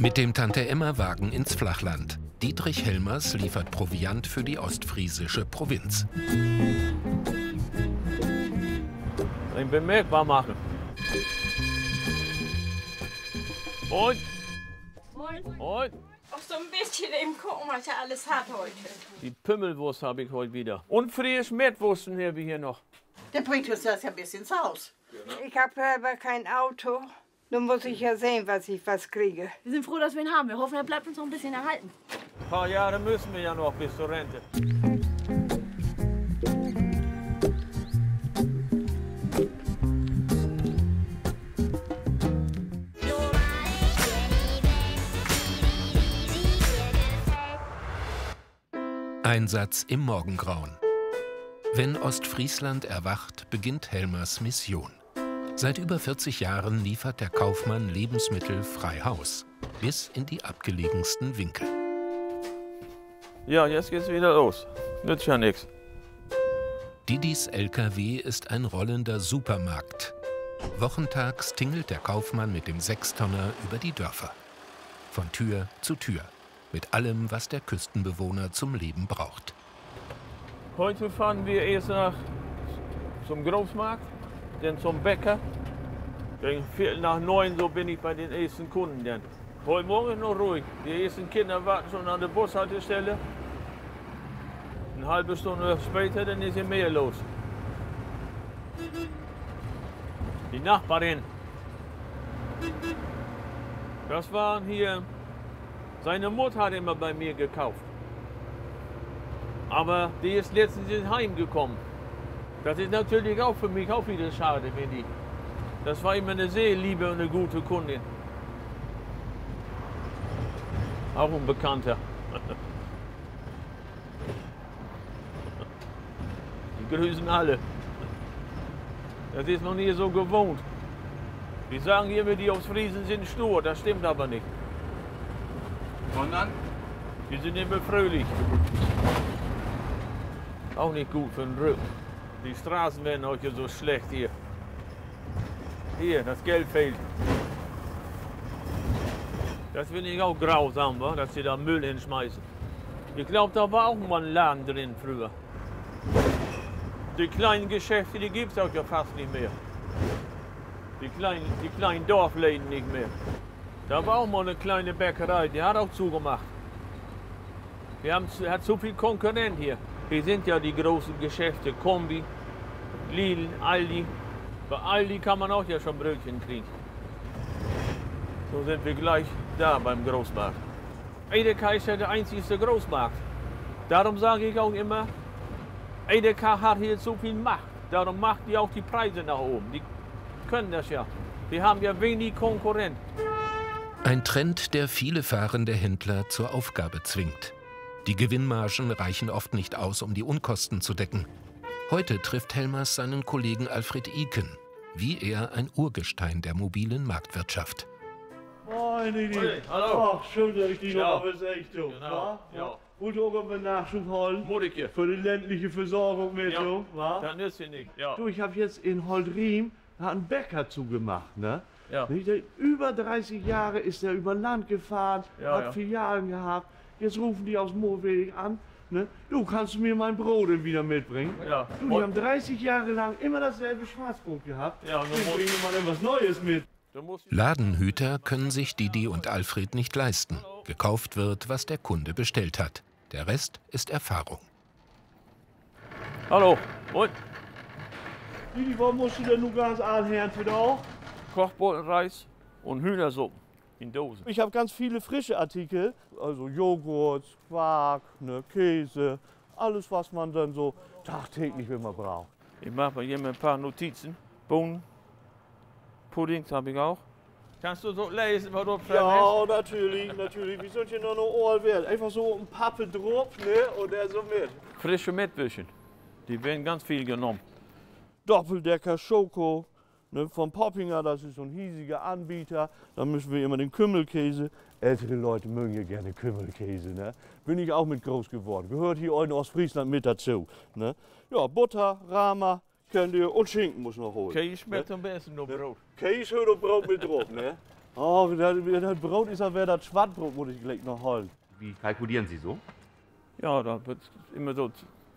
Mit dem Tante-Emma-Wagen ins Flachland. Dietrich Helmers liefert Proviant für die ostfriesische Provinz. Ihn bemerkbar machen. Moin. Moin. Moin. Auch so ein bisschen eben gucken, was er alles hat heute. Die Pümmelwurst habe ich heute wieder. Und frisch Mettwursten haben wir hier noch. Der bringt uns das ja bis ins Haus. Ich habe aber kein Auto. Nun muss ich ja sehen, was ich kriege. Wir sind froh, dass wir ihn haben. Wir hoffen, er bleibt uns noch ein bisschen erhalten. Ein paar Jahre müssen wir ja noch bis zur Rente. Einsatz im Morgengrauen. Wenn Ostfriesland erwacht, beginnt Helmers Mission. Seit über 40 Jahren liefert der Kaufmann Lebensmittel frei Haus, bis in die abgelegensten Winkel. Ja, jetzt geht's wieder los. Nützt ja nichts. Didis LKW ist ein rollender Supermarkt. Wochentags tingelt der Kaufmann mit dem Sechstonner über die Dörfer. Von Tür zu Tür. Mit allem, was der Küstenbewohner zum Leben braucht. Heute fahren wir erst zum Großmarkt, dann zum Bäcker. Gegen 8:45 so bin ich bei den ersten Kunden. Dann. Heute Morgen ist noch ruhig. Die ersten Kinder warten schon an der Bushaltestelle. Eine halbe Stunde später, dann ist hier mehr los. Die Nachbarin. Das waren hier. Seine Mutter hat immer bei mir gekauft. Aber die ist letztens ins Heim gekommen. Das ist natürlich auch für mich auch wieder schade, wenn die. Das war immer eine sehr liebe und eine gute Kundin. Auch ein Bekannter. Die grüßen alle. Das ist noch nie so gewohnt. Die sagen immer, die aus Friesen sind stur. Das stimmt aber nicht. Sondern? Die sind immer fröhlich. Auch nicht gut für den Rücken. Die Straßen werden heute so schlecht hier. Hier, das Geld fehlt. Das finde ich auch grausam, wa? Dass sie da Müll hinschmeißen. Ich glaube, da war auch mal ein Laden drin früher. Die kleinen Geschäfte, die gibt es auch ja fast nicht mehr. Die kleinen Dorfläden nicht mehr. Da war auch mal eine kleine Bäckerei, die hat auch zugemacht. Hat zu viel Konkurrent hier. Hier sind ja die großen Geschäfte, Kombi, Lidl, Aldi. Bei Aldi kann man auch ja schon Brötchen kriegen. So sind wir gleich da beim Großmarkt. Edeka ist ja der einzigste Großmarkt. Darum sage ich auch immer, Edeka hat hier so viel Macht. Darum macht die auch die Preise nach oben. Die können das ja. Die haben ja wenig Konkurrent. Ein Trend, der viele fahrende Händler zur Aufgabe zwingt. Die Gewinnmargen reichen oft nicht aus, um die Unkosten zu decken. Heute trifft Helmers seinen Kollegen Alfred Iken, wie er ein Urgestein der mobilen Marktwirtschaft. Moin, Didi. Hey, hallo. Ach, schön, dass ich dich Ja. noch habe, ist echt so. Genau, ja. Wollt ihr auch mal Nachschub holen? Modike. Für die ländliche Versorgung mit Ja. so, wa? Das nützt ja nicht. Ja. Du, ich habe jetzt in Holdriem einen Bäcker zugemacht, ne? Ja. Über 30 Jahre ist er über Land gefahren, Ja, hat ja. Filialen gehabt. Jetzt rufen die aus Moorweding an. Ne? Du, kannst du mir mein Brot denn wieder mitbringen? Ja. Du, die haben 30 Jahre lang immer dasselbe Schwarzbrot gehabt. Ja, und Jetzt bringen wir mal etwas Neues mit. Ladenhüter können sich Didi und Alfred nicht leisten. Gekauft wird, was der Kunde bestellt hat. Der Rest ist Erfahrung. Hallo. Und? Didi, warum musst du denn nur ganz anhören für dich auch? Kochbohnenreis und Hühnersuppen in Dosen. Ich habe ganz viele frische Artikel, also Joghurt, Quark, ne, Käse, alles was man dann so tagtäglich immer braucht. Ich mache mir hier ein paar Notizen. Bohnen, Puddings habe ich auch. Kannst du so lesen, was du Ja, natürlich. Wie soll ich noch Ohr werden? Einfach so ein Pappe drauf, ne, und der so mit. Frische Mettwürstchen. Die werden ganz viel genommen. Doppeldecker Schoko, ne, von Poppinger, das ist so ein hiesiger Anbieter. Da müssen wir immer den Kümmelkäse. Ältere Leute mögen ja gerne Kümmelkäse, ne. Bin ich auch mit groß geworden. Gehört hier in Ostfriesland mit dazu. Ne. Ja, Butter, Rama, könnt ihr, und Schinken muss noch holen. Käse schmeckt am besten nur Brot. Käse hört auf Brot mit drauf, ne. Oh, das Brot ist ja, wer das Schwarzbrot muss ich gleich noch holen. Wie kalkulieren Sie so? Ja, da wird immer so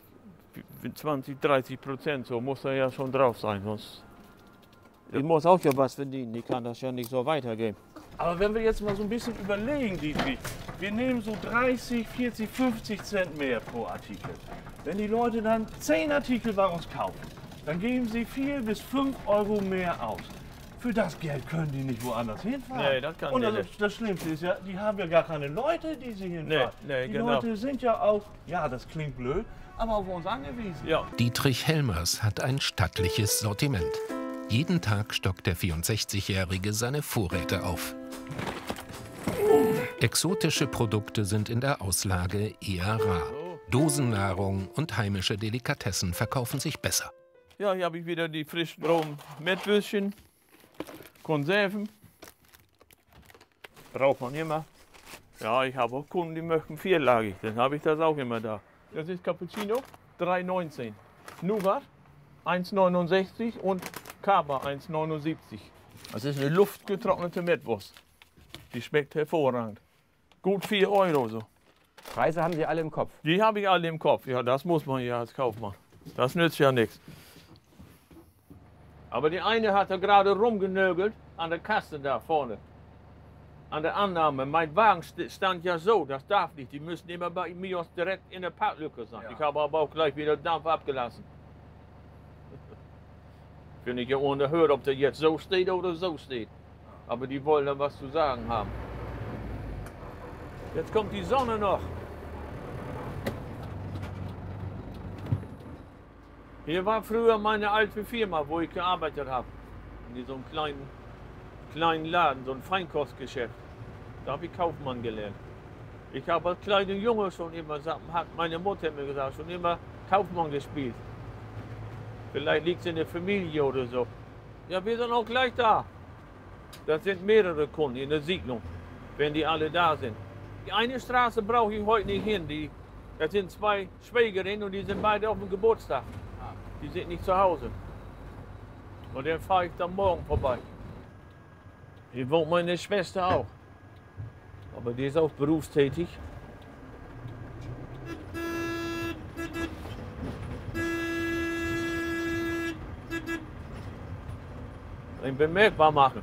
20–30%, so muss er ja schon drauf sein. Sonst ich muss auch ja was verdienen, ich kann das ja nicht so weitergehen. Aber wenn wir jetzt mal so ein bisschen überlegen, Dietrich, wir nehmen so 30, 40, 50 Cent mehr pro Artikel. Wenn die Leute dann 10 Artikel bei uns kaufen, dann geben sie 4 bis 5 Euro mehr aus. Für das Geld können die nicht woanders hinfahren. Nee, das kann Und die das, nicht. das Schlimmste ist ja, die haben ja gar keine Leute, die sie hinfahren. Nee, die genau. Leute sind ja auch, ja, das klingt blöd, aber auf uns angewiesen. Ja. Dietrich Helmers hat ein stattliches Sortiment. Jeden Tag stockt der 64-Jährige seine Vorräte auf. Exotische Produkte sind in der Auslage eher rar. Dosennahrung und heimische Delikatessen verkaufen sich besser. Ja, hier habe ich wieder die frischen rohen Mettwürstchen, Konserven. Braucht man immer. Ja, ich habe auch Kunden, die möchten vierlagig, dann habe ich das auch immer da. Das ist Cappuccino, 3,19. Nougat, 1,69 und Kaba, 1,79. Das ist eine luftgetrocknete Mettwurst. Die schmeckt hervorragend. Gut 4 Euro so. Preise haben Sie alle im Kopf. Die habe ich alle im Kopf. Ja, das muss man ja als Kaufmann. Das nützt ja nichts. Aber die eine hat da gerade rumgenögelt an der Kasse da vorne. An der Annahme. Mein Wagen stand ja so, das darf nicht. Die müssen immer bei mir direkt in der Parklücke sein. Ja. Ich habe aber auch gleich wieder Dampf abgelassen. Finde ich ja unerhört, ob der jetzt so steht oder so steht. Aber die wollen dann was zu sagen haben. Jetzt kommt die Sonne noch. Hier war früher meine alte Firma, wo ich gearbeitet habe. In so einem kleinen Laden, so ein Feinkostgeschäft. Da habe ich Kaufmann gelernt. Ich habe als kleiner Junge schon immer, hat meine Mutter mir gesagt, schon immer Kaufmann gespielt. Vielleicht liegt es in der Familie oder so. Ja, wir sind auch gleich da. Das sind mehrere Kunden in der Siedlung, wenn die alle da sind. Die eine Straße brauche ich heute nicht hin. Das sind 2 Schwägerinnen und die sind beide auf dem Geburtstag. Die sind nicht zu Hause. Und dann fahre ich dann morgen vorbei. Hier wohnt meine Schwester auch. Aber die ist auch berufstätig. Ihn bemerkbar machen.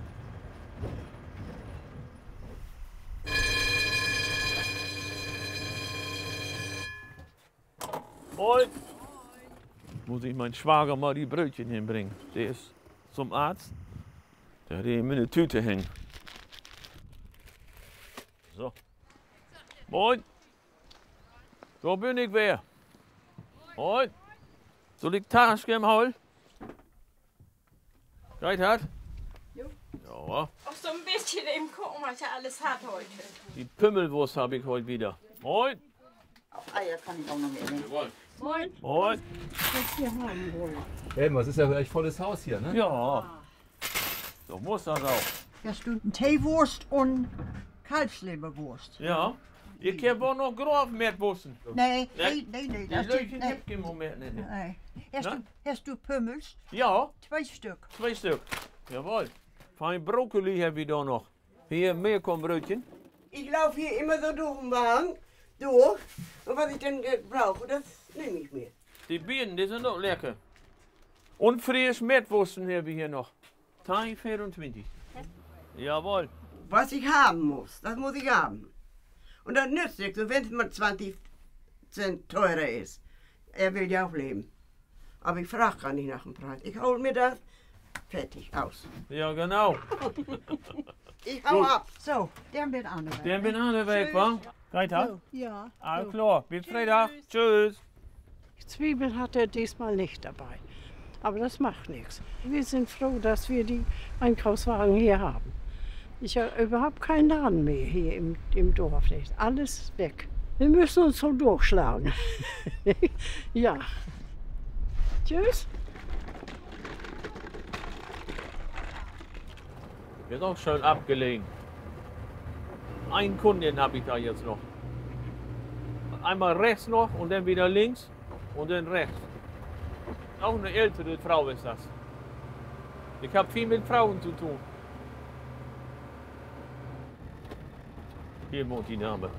Moin. Muss ich meinen Schwager mal die Brötchen hinbringen. Der ist zum Arzt. Der hat ihm in eine Tüte hängen. So. Moin. So bin ich wer. Moin. Soll ich Taschen im Haul? Geht hat? Jo. Ja. Auch so ein bisschen im gucken, was er alles hat heute. Die Pümmelwurst habe ich heute wieder. Moin. Eier kann ich auch noch mitnehmen. Moin. Moin. Helmers, es ist ja gleich volles Haus hier, ne? Ja. So muss das auch. Da stund ein Teewurst und Kalbsleberwurst. Ja. Ich habe auch noch grob Mettwursten. Nee, Nee. nee, nee. Die Das Leute steht, gibt im Moment nicht. nee. Na? Hast du Pummels? Ja, 2 Stück. 2 Stück. Jawohl. Fein Brokkoli habe ich da noch. Hier Meerkornbrötchen. Ich laufe hier immer so durch den Wagen, durch. Und was ich dann brauche, das nehme ich mir. Die Birnen, die sind auch lecker. Und frisch Mettwursten habe ich hier noch. 3,24. Jawohl. Was ich haben muss, das muss ich haben. Und das nützt nichts, wenn es mal 20 Cent teurer ist. Er will ja auch leben. Aber ich frage gar nicht nach dem Preis. Ich hole mir das, fertig, aus. Ja, genau. Ich hau ab. So, der wird auch noch weg. Den bin ich weg, wa? Geht das? Ja. Alles klar. Bis Freitag. Tschüss. Zwiebeln hat er diesmal nicht dabei. Aber das macht nichts. Wir sind froh, dass wir die Einkaufswagen hier haben. Ich habe überhaupt keinen Laden mehr hier im Dorf. Nicht. Alles weg. Wir müssen uns so durchschlagen. Ja. Tschüss. Ist auch schön abgelegen. Einen Kunden habe ich da jetzt noch. Einmal rechts noch und dann wieder links und dann rechts. Auch eine ältere Frau ist das. Ich habe viel mit Frauen zu tun. Hier wohnt die Dame.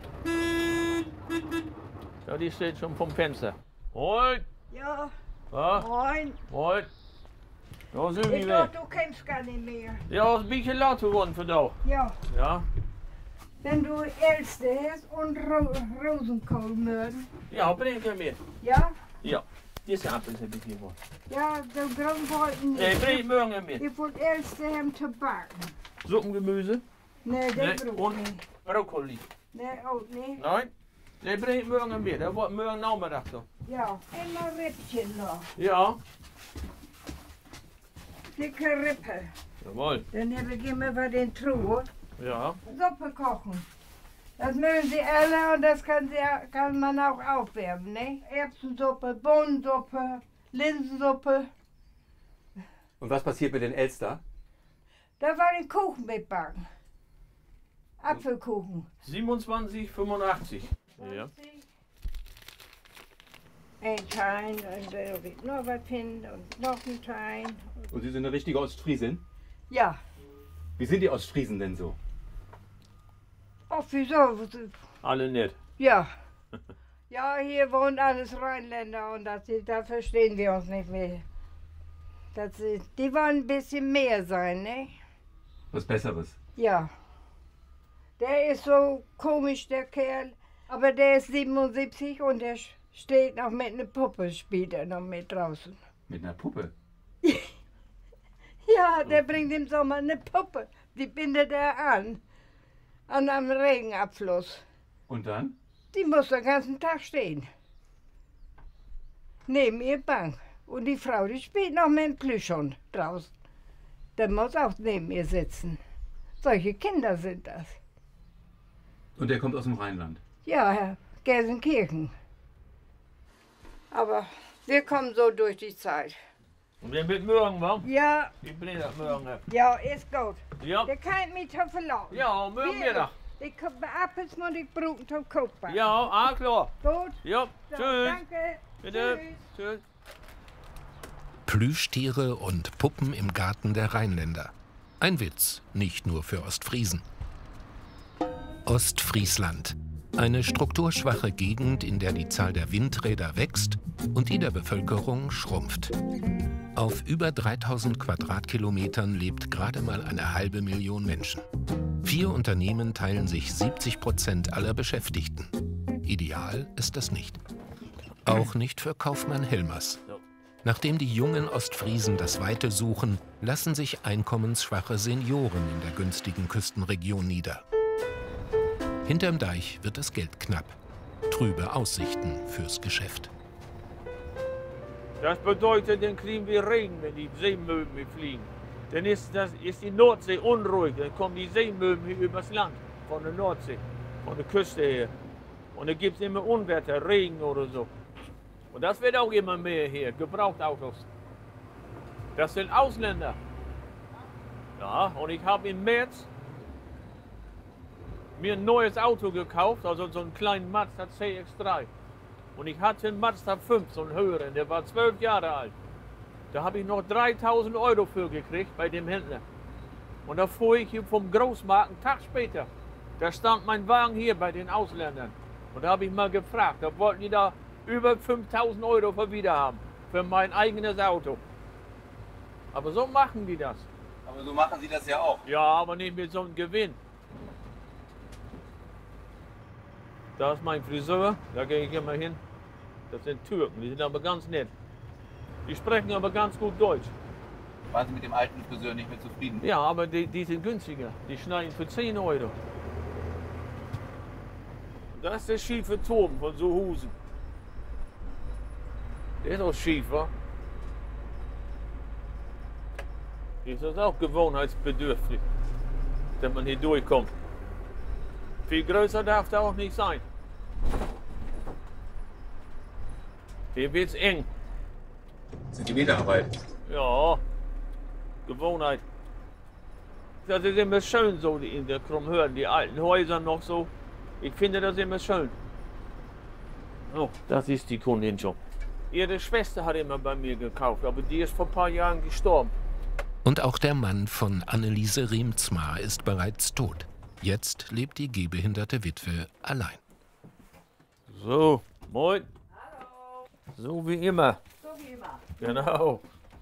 Ja, die steht schon vom Fenster. Moin! Ja, Ja? moin. Moin! Da sind Ich die dachte, weg. du kennst gar nicht mehr. Ja, ist ein bisschen laut geworden für da. Ja, Ja? wenn du Elste hast und Rosenkohlmöhren. Ja, bring ich mit. Ja? Ja. Diese Apfel habe ich hier wohl. Ja, de grün wollten Nee, nicht. bring ich morgen mit. Ich wollte Elste haben zu backen. Suppengemüse? Nee, Nee, das braucht und nicht. Brokkoli. Nee, auch nicht. Nein? Nee, bring ich morgen mit. Das wird morgen Nachmittag so. Ja, immer Rippchen noch. Ja. Dicke Rippe. Jawohl. Dann habe ich immer was in Truhe. Ja. Suppe kochen. Das mögen sie alle und das kann man auch aufwärmen, ne? Erbsensuppe, Bohnensuppe, Linsensuppe. Und was passiert mit den Elster? Da war den Kuchen mitbacken. Apfelkuchen. 27,85. Ja. Ein Schein und noch was hin und noch ein Schein. Und Sie sind eine richtige Ostfriesin? Ja. Wie sind die Ostfriesen denn so? Ach, wieso? Alle nett. Ja. Ja, hier wohnen alles Rheinländer und da verstehen wir uns nicht mehr. Die wollen ein bisschen mehr sein, ne? Was Besseres? Ja. Der ist so komisch, der Kerl. Aber der ist 77 und der steht noch mit einer Puppe, spielt er noch mit draußen. Mit einer Puppe? Ja, der bringt im Sommer eine Puppe. Die bindet er an einem Regenabfluss. Und dann? Die muss den ganzen Tag stehen. Neben ihr Bank. Und die Frau, die spielt noch mit dem Plüschhund draußen. Der muss auch neben ihr sitzen. Solche Kinder sind das. Und der kommt aus dem Rheinland? Ja, Herr Gelsenkirchen. Aber wir kommen so durch die Zeit. Und dann wird morgen, wa? Ja, Ich bringe das morgen. ja, ist gut. Ja. Der kann mich zu verlassen. Ja, morgen Mittag. Ich komme Appels muss ich brauchen zum Kochen. Ja, ah, klar. Gut. Ja, So, tschüss. danke. Bitte. Tschüss. Tschüss. Plüschtiere und Puppen im Garten der Rheinländer. Ein Witz, nicht nur für Ostfriesen. Ostfriesland. Eine strukturschwache Gegend, in der die Zahl der Windräder wächst und die der Bevölkerung schrumpft. Auf über 3000 Quadratkilometern lebt gerade mal 500.000 Menschen. 4 Unternehmen teilen sich 70% aller Beschäftigten. Ideal ist das nicht. Auch nicht für Kaufmann Helmers. Nachdem die jungen Ostfriesen das Weite suchen, lassen sich einkommensschwache Senioren in der günstigen Küstenregion nieder. Hinterm Deich wird das Geld knapp. Trübe Aussichten fürs Geschäft. Das bedeutet, dann kriegen wir Regen, wenn die Seemöwen fliegen. Dann ist die Nordsee unruhig. Dann kommen die Seemöwen hier übers Land, von der Nordsee, von der Küste her. Und dann gibt es immer Unwetter, Regen oder so. Und das wird auch immer mehr hier, Gebrauchtautos. Das sind Ausländer. Ja, und ich habe im März mir ein neues Auto gekauft, also so einen kleinen Mazda CX-3. Und ich hatte einen Mazda 5, so einen höheren, der war 12 Jahre alt. Da habe ich noch 3.000 Euro für gekriegt bei dem Händler. Und da fuhr ich hier vom Großmarkt einen Tag später. Da stand mein Wagen hier bei den Ausländern. Und da habe ich mal gefragt, da wollten die da über 5.000 Euro für wieder haben, für mein eigenes Auto. Aber so machen die das. Aber so machen Sie das ja auch. Ja, aber nicht mit so einem Gewinn. Da ist mein Friseur, da gehe ich immer hin. Das sind Türken, die sind aber ganz nett. Die sprechen aber ganz gut Deutsch. Waren Sie mit dem alten Friseur nicht mehr zufrieden? Ja, aber die sind günstiger. Die schneiden für 10 Euro. Das ist der schiefe Turm von Sohusen. Der ist auch schief, wa? Ist das auch gewohnheitsbedürftig, dass man hier durchkommt. Viel größer darf der auch nicht sein. Hier wird's eng. Sind die Wiederarbeit? Ja, Gewohnheit. Das ist immer schön so in der Krummhörn, die alten Häuser noch so. Ich finde das immer schön. Oh, das ist die Kundin schon. Ihre Schwester hat immer bei mir gekauft, aber die ist vor ein paar Jahren gestorben. Und auch der Mann von Anneliese Riemzma ist bereits tot. Jetzt lebt die gehbehinderte Witwe allein. So, moin. Hallo. So wie immer. So wie immer. Genau.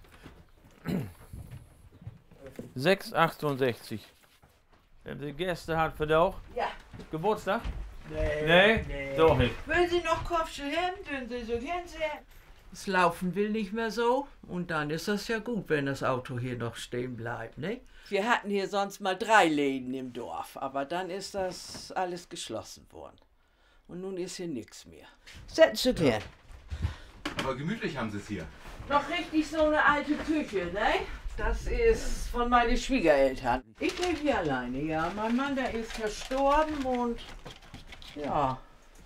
6,68. Wenn Sie Gäste hat für doch? Ja. Geburtstag? Nee. Doch nicht. Wenn Sie noch Kopfschel haben, dann Sie so gern sehen. Das Laufen will nicht mehr so und dann ist das ja gut, wenn das Auto hier noch stehen bleibt, ne? Wir hatten hier sonst mal 3 Läden im Dorf, aber dann ist das alles geschlossen worden. Und nun ist hier nichts mehr. Setzen Sie gern. Aber gemütlich haben Sie es hier. Noch richtig so eine alte Küche, ne? Das ist von meinen Schwiegereltern. Ich lebe hier alleine, ja. Mein Mann, der ist verstorben und ja,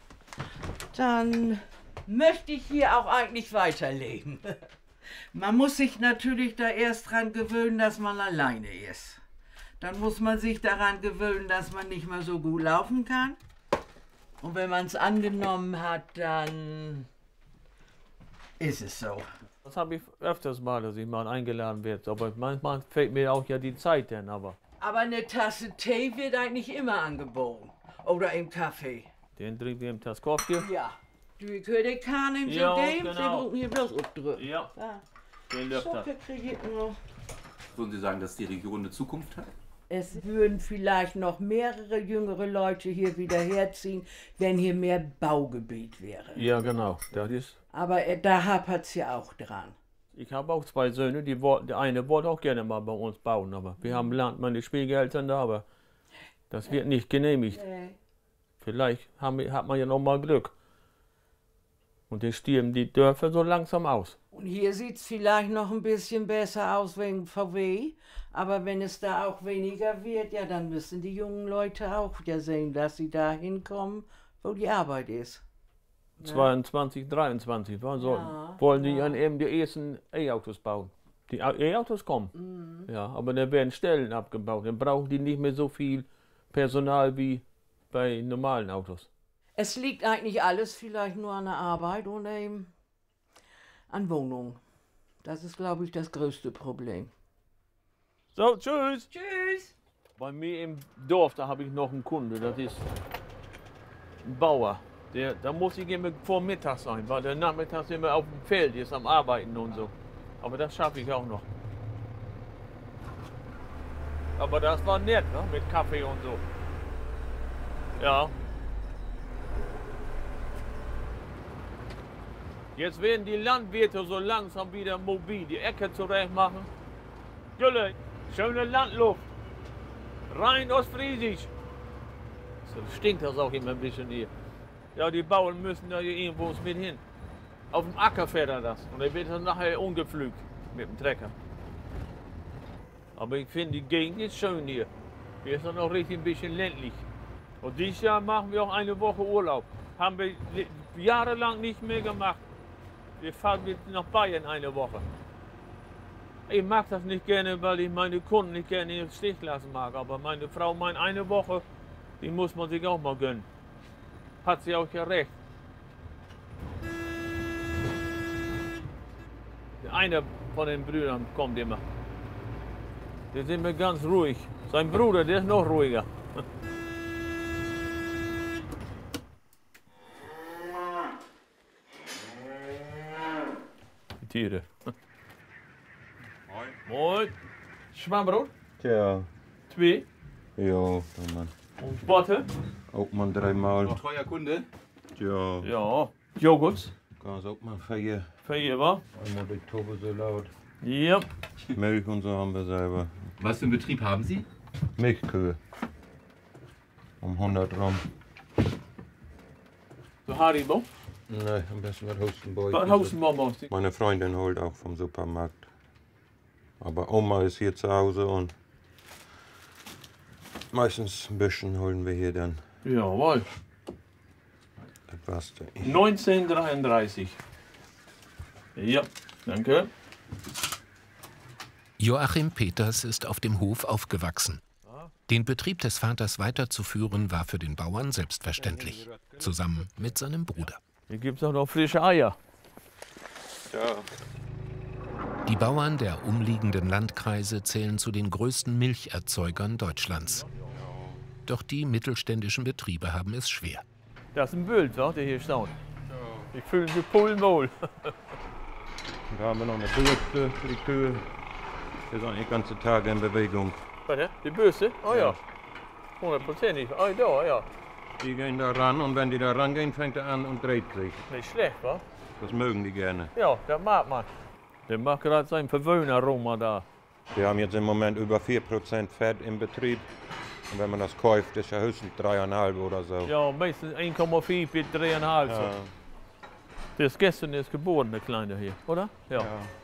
dann möchte ich hier auch eigentlich weiterleben. Man muss sich natürlich da erst dran gewöhnen, dass man alleine ist. Dann muss man sich daran gewöhnen, dass man nicht mehr so gut laufen kann. Und wenn man es angenommen hat, dann ist es so. Das habe ich öfters mal, dass ich mal eingeladen werde. Aber manchmal fehlt mir auch ja die Zeit dann, aber. Aber eine Tasse Tee wird eigentlich immer angeboten. Oder im Kaffee. Den trinken wir im Taskowski? Ja. Du könntest keinen so Ja, geben, genau. Sie brauchen hier bloß abdrücken. Ja. Den läuft das. Zucker kriege ich noch. Würden Sie sagen, dass die Region eine Zukunft hat? Es würden vielleicht noch mehrere jüngere Leute hier wieder herziehen, wenn hier mehr Baugebiet wäre. Ja, genau. Das ist. Aber da hapert es ja auch dran. Ich habe auch 2 Söhne, der eine wollte auch gerne mal bei uns bauen, aber wir haben Land, meine Schwiegereltern da, aber das wird nicht genehmigt. Nee. Vielleicht hat man ja noch mal Glück. Und die stirben die Dörfer so langsam aus. Und hier sieht es vielleicht noch ein bisschen besser aus wegen VW. Aber wenn es da auch weniger wird, ja, dann müssen die jungen Leute auch ja sehen, dass sie da hinkommen, wo die Arbeit ist. 22, 23, wollen die dann eben die ersten E-Autos bauen. Die E-Autos kommen, ja, aber da werden Stellen abgebaut. Dann brauchen die nicht mehr so viel Personal wie bei normalen Autos. Es liegt eigentlich alles vielleicht nur an der Arbeit und eben an Wohnungen. Das ist, glaube ich, das größte Problem. So, tschüss. Tschüss. Bei mir im Dorf, da habe ich noch einen Kunde, das ist ein Bauer. Da muss ich immer vor Mittag sein, weil der nachmittags immer auf dem Feld ist, am Arbeiten und so. Aber das schaffe ich auch noch. Aber das war nett, ne? Mit Kaffee und so. Ja. Jetzt werden die Landwirte so langsam wieder mobil, die Ecke zurecht machen. Gülle, schöne Landluft. Rein Ostfriesisch. So stinkt das auch immer ein bisschen hier. Ja, die Bauern müssen da hier irgendwo mit hin. Auf dem Acker fährt er das. Und er wird dann nachher umgepflügt mit dem Trecker. Aber ich finde, die Gegend ist schön hier. Hier ist dann auch richtig ein bisschen ländlich. Und dieses Jahr machen wir auch eine Woche Urlaub. Haben wir jahrelang nicht mehr gemacht. Wir fahren nach Bayern eine Woche. Ich mag das nicht gerne, weil ich meine Kunden nicht gerne im Stich lassen mag. Aber meine Frau meint, eine Woche, die muss man sich auch mal gönnen. Hat sie auch ja recht. Einer von den Brüdern kommt immer. Der ist immer ganz ruhig. Sein Bruder, der ist noch ruhiger. Die Tiere. Moin. Moin. Schwammbrot? Tja. 2. Ja, man. Und Butter? Auch mal 3 Mal. Treuer Kunde? Tja. Ja. Joghurt? Kannst auch mal 4. 4, wa? Einmal die Tube so laut. Ja. Milch und so haben wir selber. Was für einen Betrieb haben Sie? Milchkühe. Um 100 Gramm. So Haribo? Nein, am besten was Hustenbeutel. Was Hustenbonbons? Meine Freundin holt auch vom Supermarkt. Aber Oma ist hier zu Hause und meistens ein bisschen holen wir hier dann. Jawohl. Etwas. 1933. Ja, danke. Joachim Peters ist auf dem Hof aufgewachsen. Den Betrieb des Vaters weiterzuführen war für den Bauern selbstverständlich, zusammen mit seinem Bruder. Hier gibt es auch noch frische Eier. Ja. Die Bauern der umliegenden Landkreise zählen zu den größten Milcherzeugern Deutschlands. Doch die mittelständischen Betriebe haben es schwer. Das ist ein Bild, der hier steht. Ich fühle mich pudelwohl. Da haben wir noch eine Bürste für die Kühe. Die sind die ganze Tage in Bewegung. Warte, die Bürste? Oh ja. 100%. Oh da, ja. Die gehen da ran und wenn die da rangehen, fängt er an und dreht sich. Nicht schlecht, wa? Das mögen die gerne. Ja, das mag man. Der macht gerade seinen Verwöhneraroma da. Wir haben jetzt im Moment über 4% Fett im Betrieb. Und wenn man das kauft, ist ja höchstens 3,5 oder so. Ja, meistens 1,4 bis 3,5. Ja. So. Der ist gestern erst geboren, der Kleine hier, oder? Ja.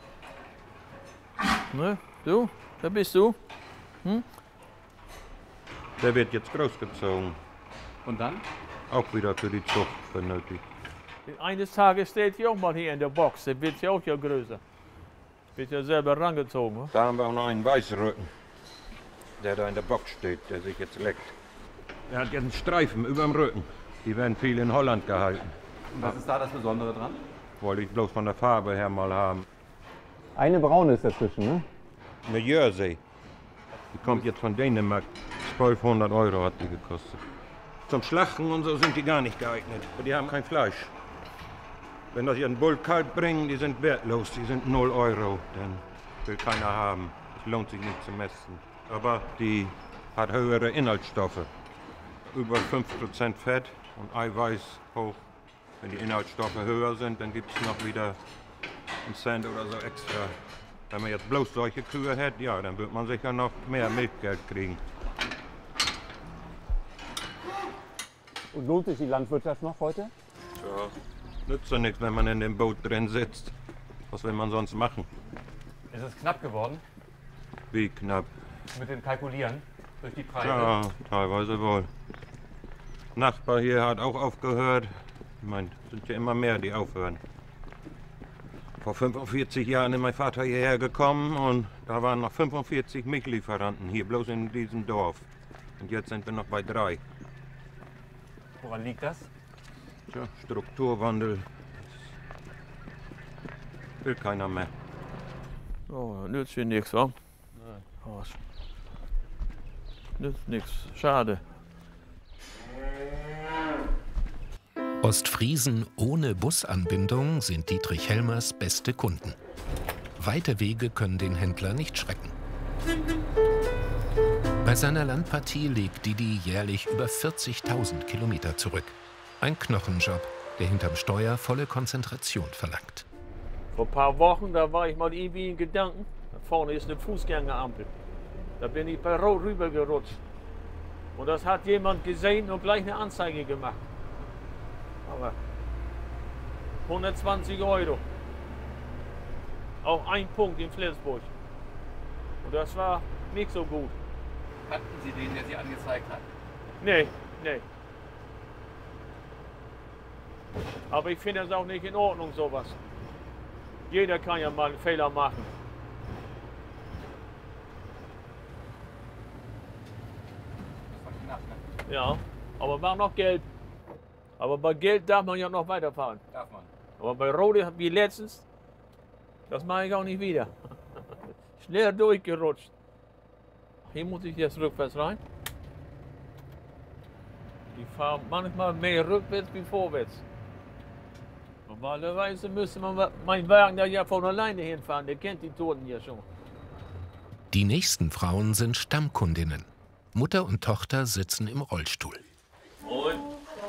Ne? Du? Wer bist du? Hm? Der wird jetzt großgezogen. Und dann? Auch wieder für die Zucht benötigt. Eines Tages steht hier auch mal hier in der Box. Der wird ja auch ja größer. Wird ja selber rangezogen. Wa? Da haben wir auch noch einen Weißrücken, der da in der Box steht, der sich jetzt leckt. Er hat jetzt einen Streifen über dem Rücken. Die werden viel in Holland gehalten. Und was ist da das Besondere dran? Wollte ich bloß von der Farbe her mal haben. Eine braune ist dazwischen, ne? Eine Jersey. Die kommt jetzt von Dänemark. 1200 € hat die gekostet. Zum Schlachten und so sind die gar nicht geeignet. Die haben kein Fleisch. Wenn das hier ein Bullkalb bringen, die sind wertlos. Die sind 0 €. Denn will keiner haben. Es lohnt sich nicht zu messen. Aber die hat höhere Inhaltsstoffe. Über 5% Fett und Eiweiß hoch. Wenn die Inhaltsstoffe höher sind, dann gibt es noch wieder einen Cent oder so extra. Wenn man jetzt bloß solche Kühe hätte, ja, dann wird man sicher noch mehr Milchgeld kriegen. Und lohnt sich die Landwirtschaft noch heute? Ja, nützt ja nichts, wenn man in dem Boot drin sitzt. Was will man sonst machen? Ist es knapp geworden? Wie knapp? Mit dem Kalkulieren durch die Preise? Ja, teilweise wohl. Nachbar hier hat auch aufgehört. Ich meine, es sind ja immer mehr, die aufhören. Vor 45 Jahren ist mein Vater hierher gekommen und da waren noch 45 Milchlieferanten hier, bloß in diesem Dorf. Und jetzt sind wir noch bei 3. Woran liegt das? Tja, Strukturwandel. Will keiner mehr. Oh, nützt hier nichts, wa? Nein. Oh, nützt nichts. Schade. Ostfriesen ohne Busanbindung sind Dietrich Helmers beste Kunden. Weite Wege können den Händler nicht schrecken. Bei seiner Landpartie legt Didi jährlich über 40.000 Kilometer zurück. Ein Knochenjob, der hinterm Steuer volle Konzentration verlangt. Vor ein paar Wochen, da war ich mal irgendwie in Gedanken. Da vorne ist eine Fußgängerampel. Da bin ich bei Rot rübergerutscht. Und das hat jemand gesehen und gleich eine Anzeige gemacht. Aber 120 €. Auch ein Punkt in Flensburg. Und das war nicht so gut. Hatten Sie den, der Sie angezeigt hat? Nee, nee. Aber ich finde das auch nicht in Ordnung, sowas. Jeder kann ja mal einen Fehler machen. Das war knapp, ne? Ja, aber war noch Geld. Aber bei Geld darf man ja noch weiterfahren. Darf man. Aber bei Rode, wie letztens, das mache ich auch nicht wieder. Schnell durchgerutscht. Hier muss ich jetzt rückwärts rein. Ich fahre manchmal mehr rückwärts wie vorwärts. Normalerweise müsste man mein Wagen da ja von alleine hinfahren. Der kennt die Toten ja schon. Die nächsten Frauen sind Stammkundinnen. Mutter und Tochter sitzen im Rollstuhl. Und?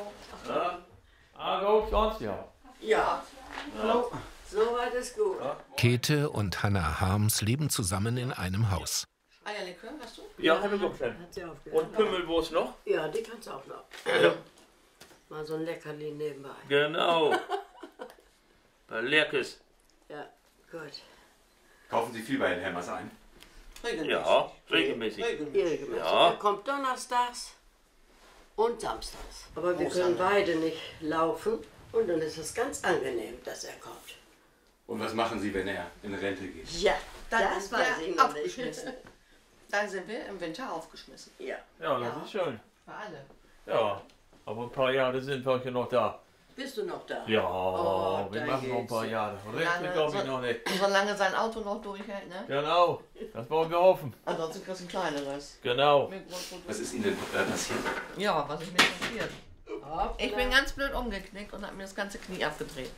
Gut, sonst ja. Ja. So, soweit ist gut. Käthe und Hannah Harms leben zusammen in einem Haus. Eierlikör hast du? Ja, habe ich auch schon. Und Pümmelwurst noch? Ja, die kannst du auch noch. Ja. Mal so ein Leckerli nebenbei. Genau. Leckes. Ja, gut. Kaufen Sie viel bei den Helmers ein? Regelmäßig. Ja, regelmäßig. Regelmäßig. Ja. Er kommt donnerstags und samstags. Aber wir können beide nicht laufen und dann ist es ganz angenehm, dass er kommt. Und was machen Sie, wenn er in Rente geht? Ja, Das weiß ich noch aufgeschmissen. Dann sind wir im Winter aufgeschmissen. Ja. Ja, das ist schön. Für alle. Ja, aber ein paar Jahre sind wir ja noch da. Bist du noch da? Ja, Oh, wir da machen noch ein paar geht's. Jahre. Richtig glaube ich noch nicht. Solange sein Auto noch durchhält, ne? Genau, das wollen wir hoffen. Ansonsten kriegst du ein kleineres. Genau. Was ist Ihnen denn passiert? Ja, was ist mir passiert? Ich bin ganz blöd umgeknickt und habe mir das ganze Knie abgedreht.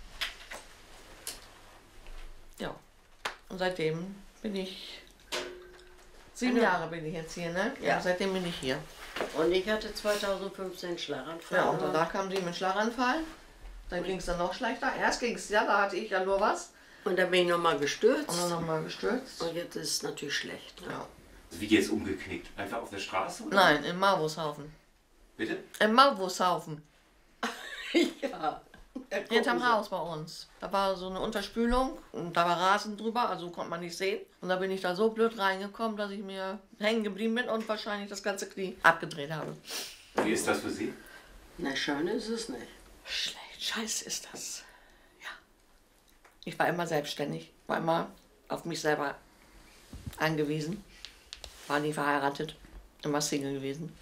Ja. Und seitdem bin ich... 7 Jahre bin ich jetzt hier, ne? Ja, seitdem bin ich hier. Und ich hatte 2015 Schlaganfall. Ja, und danach kam sie mit Schlaganfall. Dann ging es dann noch schlechter. Erst ging es ja, da hatte ich ja nur was. Und dann bin ich nochmal gestürzt. Und dann nochmal gestürzt. Und jetzt ist es natürlich schlecht. Ne? Ja. Wie geht's umgeknickt? Einfach auf der Straße? Oder? Nein, im Marbushaufen. Bitte? Im Marbushaufen. Ja. Hinterm Haus bei uns. Da war so eine Unterspülung und da war Rasen drüber, also konnte man nicht sehen. Und da bin ich da so blöd reingekommen, dass ich mir hängen geblieben bin und wahrscheinlich das ganze Knie abgedreht habe. Wie ist das für Sie? Na, schön ist es nicht. Schlecht, scheiße ist das. Ja. Ich war immer selbstständig, war immer auf mich selber angewiesen. War nie verheiratet, immer Single gewesen.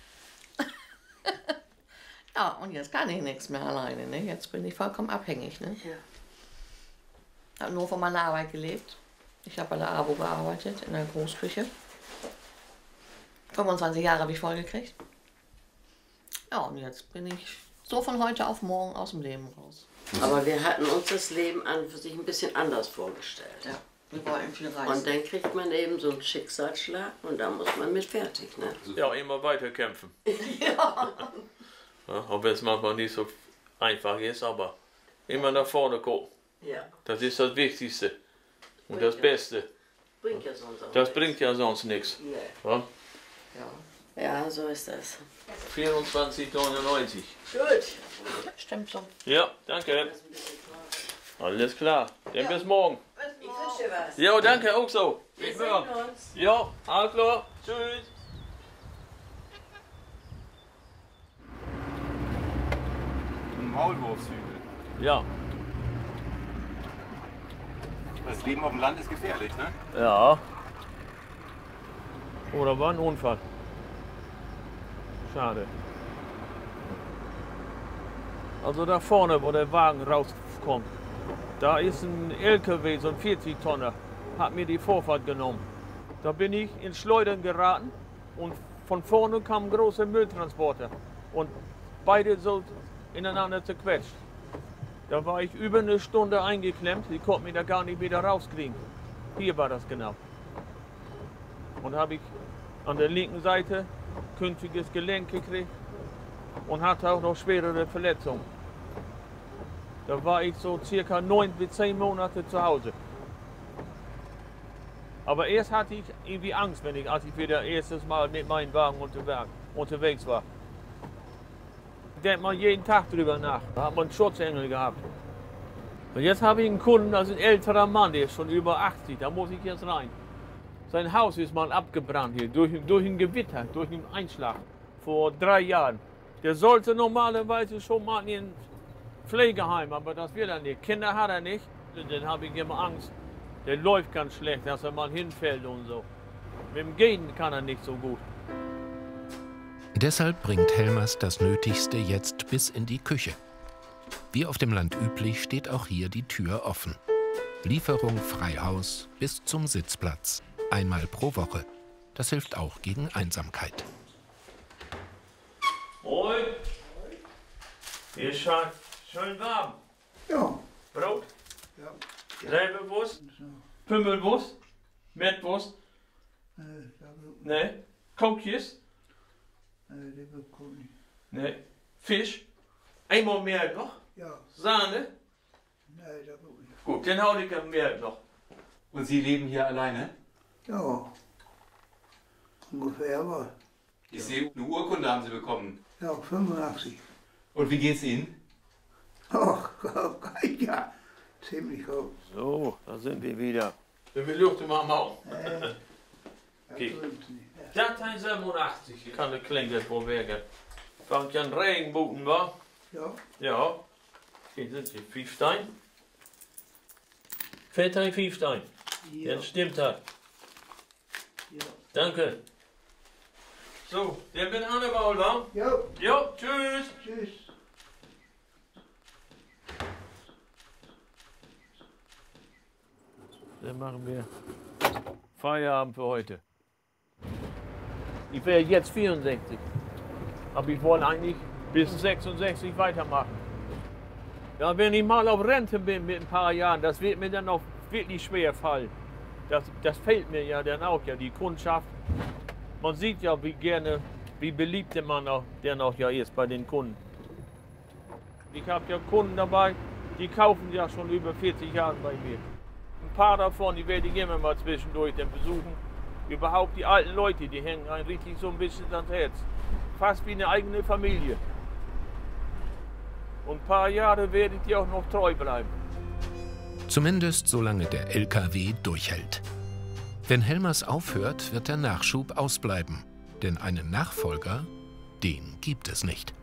Ja, und jetzt kann ich nichts mehr alleine, ne? Jetzt bin ich vollkommen abhängig, ne? Ja. Habe nur von meiner Arbeit gelebt. Ich habe bei der AWO gearbeitet, in der Großküche. 25 Jahre habe ich vollgekriegt. Ja, und jetzt bin ich so von heute auf morgen aus dem Leben raus. Aber wir hatten uns das Leben an für sich ein bisschen anders vorgestellt. Ja, wir wollten viel reisen. Und dann kriegt man eben so einen Schicksalsschlag und da muss man mit fertig, ne? Ja, immer weiter kämpfen. Ja. Ja, auch wenn es manchmal nicht so einfach ist, aber immer nach vorne gucken. Ja. Das ist das Wichtigste und das Beste. Bringt ja sonst auch Das bringt ja sonst nichts. Nee. Ja? Ja, so ist das. 24,99. Gut. Stimmt so. Ja, danke. Alles klar. Dann bis morgen. Ich wünsche dir was. Ja, danke auch so. Wir Bis sehen morgen. uns. Ja, alles klar. Tschüss. Ein Maulwurfshügel. Ja. Das Leben auf dem Land ist gefährlich, ne? Ja. Oder war ein Unfall. Schade. Also da vorne, wo der Wagen rauskommt, da ist ein LKW, so ein 40-Tonner, hat mir die Vorfahrt genommen. Da bin ich ins Schleudern geraten und von vorne kam ein großer Mülltransporter und beide so ineinander zerquetscht. Da war ich über eine Stunde eingeklemmt, ich konnte mich da gar nicht wieder rauskriegen. Hier war das genau. Und habe ich an der linken Seite künftiges Gelenk gekriegt und hatte auch noch schwerere Verletzungen. Da war ich so circa 9 bis 10 Monate zu Hause. Aber erst hatte ich irgendwie Angst, als ich wieder erstes Mal mit meinem Wagen unterwegs war. Ich denke mal jeden Tag drüber nach. Da hat man einen Schutzengel gehabt. Und jetzt habe ich einen Kunden, das ist ein älterer Mann, der ist schon über 80, da muss ich jetzt rein. Sein Haus ist mal abgebrannt hier, durch ein Gewitter, durch einen Einschlag, vor 3 Jahren. Der sollte normalerweise schon mal in ein Pflegeheim, aber das will er nicht. Kinder hat er nicht, dann habe ich immer Angst. Der läuft ganz schlecht, dass er mal hinfällt und so. Mit dem Gehen kann er nicht so gut. Deshalb bringt Helmers das Nötigste jetzt bis in die Küche. Wie auf dem Land üblich steht auch hier die Tür offen. Lieferung frei Haus bis zum Sitzplatz. Einmal pro Woche. Das hilft auch gegen Einsamkeit. Moin. Hier ist schön warm. Ja. Brot? Ja. Leberwurst? Pümmelwurst? Mettwurst? Ne? Kokjes? Ne? Fisch? Einmal mehr noch? Ja. Sahne? Nein, da will ich. Gut, dann hau ich mehr noch. Und Sie leben hier alleine? Ja. Ungefähr was. Ich sehe, eine Urkunde haben Sie bekommen. Ja, 85. Und wie geht's Ihnen? Ach, ja, ziemlich gut. So, da sind wir wieder. Wir lüften mal auf. Okay. Das ist 87. Ich kann das klingt jetzt wohl weg. Fängt ja ein Regenbogen, wa? Ja. Ja. Hier sind sie. 5 Stein. 4 Stein, 5 Stein. Ja. Dann stimmt das. Ja. Danke. So, der bin Hannibal, wa? Ja. Jo, tschüss. Tschüss. Dann machen wir Feierabend für heute. Ich wäre jetzt 64. Aber ich wollte eigentlich bis 66 weitermachen. Ja, wenn ich mal auf Rente bin mit ein paar Jahren, das wird mir dann auch wirklich schwer fallen. Das fehlt mir ja dann auch, ja, die Kundschaft. Man sieht ja, wie beliebt der Mann auch, der noch ja ist bei den Kunden. Ich habe ja Kunden dabei, die kaufen ja schon über 40 Jahre bei mir. Ein paar davon, die werde ich immer mal zwischendurch dann besuchen. Überhaupt die alten Leute, die hängen einem richtig so ein bisschen ans Herz. Fast wie eine eigene Familie. Und ein paar Jahre werdet ihr auch noch treu bleiben. Zumindest solange der LKW durchhält. Wenn Helmers aufhört, wird der Nachschub ausbleiben. Denn einen Nachfolger, den gibt es nicht.